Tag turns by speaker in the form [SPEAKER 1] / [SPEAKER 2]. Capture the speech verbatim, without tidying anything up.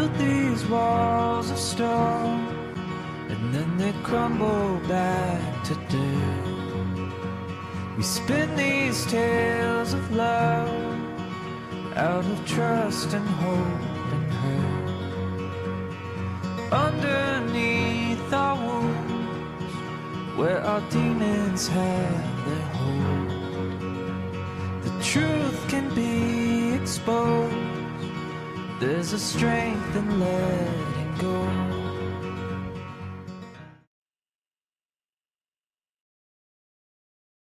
[SPEAKER 1] build these walls of stone, and then they crumble back to dirt. We spin these tales of love out of trust and hope and hurt. Underneath our wounds, where our demons have their hold, the truth can be exposed. There's a strength in letting go.